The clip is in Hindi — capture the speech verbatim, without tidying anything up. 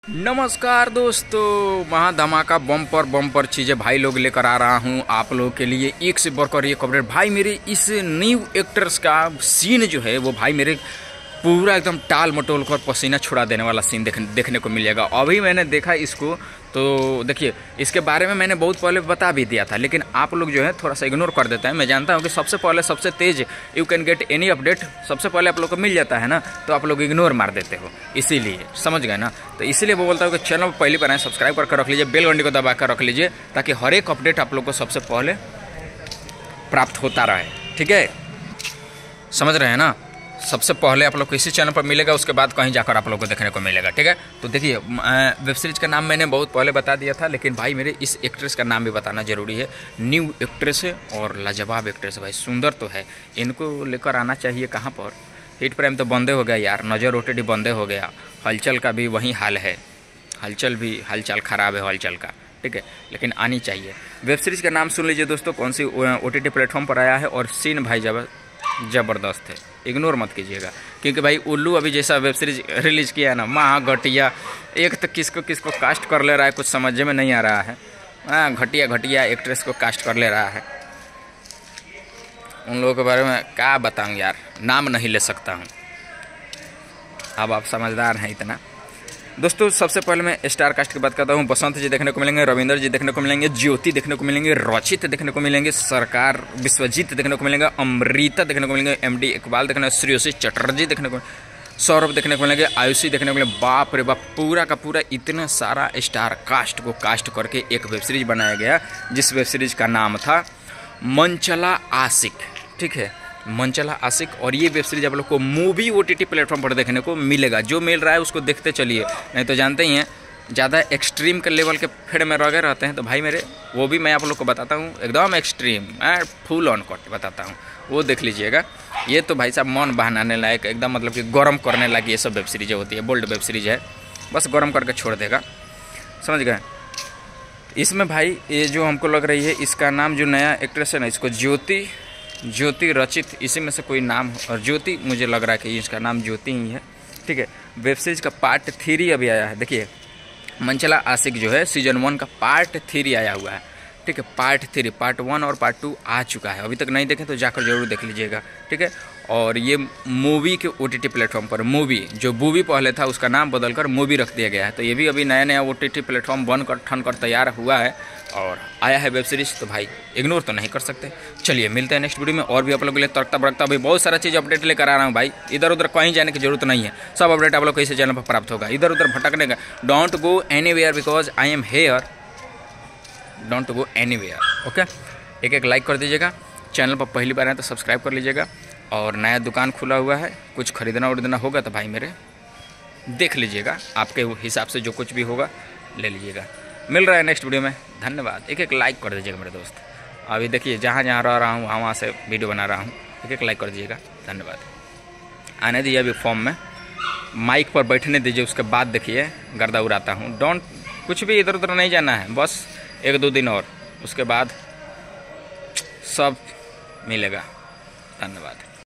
नमस्कार दोस्तों, महा धमाका बम्पर बम्पर चीज़ें भाई लोग लेकर आ रहा हूँ आप लोगों के लिए। एक से बढ़कर एक अपडेट भाई। मेरे इस न्यू एक्टर्स का सीन जो है वो भाई मेरे पूरा एकदम टाल मटोल कर पसीना छुड़ा देने वाला सीन देख, देखने को मिलेगा। अभी मैंने देखा इसको तो देखिए, इसके बारे में मैंने बहुत पहले बता भी दिया था, लेकिन आप लोग जो है थोड़ा सा इग्नोर कर देते हैं। मैं जानता हूँ कि सबसे पहले सबसे तेज you can get any update सबसे पहले आप लोग को मिल जाता है ना, तो आप लोग इग्नोर मार देते हो, इसीलिए समझ गए ना। तो इसीलिए वो बोलता हूँ कि चैनल पर पहली बार आए सब्सक्राइब करके रख लीजिए, बेल घंटी को दबा कर रख लीजिए, ताकि हर एक अपडेट आप लोग को सबसे पहले प्राप्त होता रहे। ठीक है, समझ रहे हैं ना। सबसे पहले आप लोग को इसी चैनल पर मिलेगा, उसके बाद कहीं जाकर आप लोग को देखने को मिलेगा। ठीक है, तो देखिए वेब सीरीज का नाम मैंने बहुत पहले बता दिया था, लेकिन भाई मेरे इस एक्ट्रेस का नाम भी बताना जरूरी है। न्यू एक्ट्रेस है और लाजवाब एक्ट्रेस है भाई, सुंदर तो है। इनको लेकर आना चाहिए कहाँ पर। हिट प्राइम तो बंदे हो गया यार, नज़र ओटीटी बंदे हो गया, हलचल का भी वही हाल है, हलचल भी हालचाल ख़राब है हलचल का। ठीक है, लेकिन आनी चाहिए। वेब सीरीज़ का नाम सुन लीजिए दोस्तों, कौन सी ओ टी टी प्लेटफॉर्म पर आया है, और सीन भाई जब ज़बरदस्त है, इग्नोर मत कीजिएगा। क्योंकि भाई उल्लू अभी जैसा वेब सीरीज रिलीज किया है ना, महा घटिया। एक तो किसको किसको कास्ट कर ले रहा है, कुछ समझ में नहीं आ रहा है। हाँ, घटिया घटिया एक्ट्रेस को कास्ट कर ले रहा है। उन लोगों के बारे में क्या बताऊँ यार, नाम नहीं ले सकता हूँ। अब आप समझदार हैं इतना। दोस्तों सबसे पहले मैं स्टार कास्ट की बात करता हूँ। बसंत जी देखने को मिलेंगे, रविंदर जी देखने को मिलेंगे, ज्योति देखने को मिलेंगे, रचित देखने को मिलेंगे, सरकार विश्वजीत देखने को मिलेंगे, अमृता देखने को मिलेंगे, एमडी इकबाल देखने को, श्रेयसी चटर्जी देखने को, सौरभ देखने को मिलेंगे, आयुषी देखने को मिलेंगे। बाप रे बाप, पूरा का पूरा इतना सारा स्टार कास्ट को कास्ट करके एक वेब सीरीज बनाया गया, जिस वेब सीरीज का नाम था मनचला आशिक। ठीक है, मनचला आशिक। और ये वेब सीरीज आप लोग को मूवी ओटीटी प्लेटफॉर्म पर देखने को मिलेगा। जो मिल रहा है उसको देखते चलिए, नहीं तो जानते ही हैं ज़्यादा एक्सट्रीम के लेवल के फेड़ में रगे रहते हैं। तो भाई मेरे वो भी मैं आप लोग को बताता हूँ, एकदम एक्सट्रीम, मैं फुल ऑन कट बताता हूँ, वो देख लीजिएगा। ये तो भाई साहब मन बहलाने लायक, एकदम मतलब कि गर्म करने लायक ये सब वेब सीरीजें होती है। बोल्ड वेब सीरीज है, बस गर्म करके छोड़ देगा, समझ गए। इसमें भाई ये जो हमको लग रही है, इसका नाम जो नया एक्ट्रेस है ना, इसको ज्योति ज्योति रचित इसी में से कोई नाम, और ज्योति मुझे लग रहा है कि इसका नाम ज्योति ही है। ठीक है, वेब सीरीज का पार्ट थ्री अभी आया है। देखिए मनचला आशिक जो है सीजन वन का पार्ट थ्री आया हुआ है। ठीक है, पार्ट थ्री, पार्ट वन और पार्ट टू आ चुका है। अभी तक नहीं देखे तो जाकर जरूर देख लीजिएगा। ठीक है, और ये मूवी के ओटीटी प्लेटफॉर्म पर, मूवी जो मूवी पहले था उसका नाम बदलकर मूवी रख दिया गया है। तो ये भी अभी नया नया ओटीटी प्लेटफॉर्म बन कर ठन कर तैयार हुआ है और आया है वेब सीरीज। तो भाई इग्नोर तो नहीं कर सकते। चलिए मिलते हैं नेक्स्ट वीडियो में, और भी आप लोगों के लिए तड़कता भड़कता भाई बहुत सारा चीज़ अपडेट लेकर आ रहा हूँ भाई। इधर उधर कहीं जाने की जरूरत नहीं है, सब अपडेट आप लोग को इसी चैनल पर प्राप्त होगा। इधर उधर भटकने का don't go anywhere, because I am here, don't go anywhere. Okay, एक एक लाइक कर दीजिएगा, चैनल पर पहली बार आए तो सब्सक्राइब कर लीजिएगा, और नया दुकान खुला हुआ है, कुछ खरीदना उरीदना होगा तो भाई मेरे देख लीजिएगा, आपके हिसाब से जो कुछ भी होगा ले लीजिएगा। मिल रहा है नेक्स्ट वीडियो में, धन्यवाद। एक एक लाइक कर दीजिएगा मेरे दोस्त। अभी देखिए जहाँ जहाँ रह रहा हूँ वहाँ वहाँ से वीडियो बना रहा हूँ, एक एक लाइक कर दीजिएगा, धन्यवाद। आने दीजिए अभी फॉर्म में, माइक पर बैठने दीजिए, उसके बाद देखिए गर्दा उड़ाता हूँ। डोंट कुछ भी इधर उधर नहीं जाना है, बस एक दो दिन और, उसके बाद सब मिलेगा। धन्यवाद।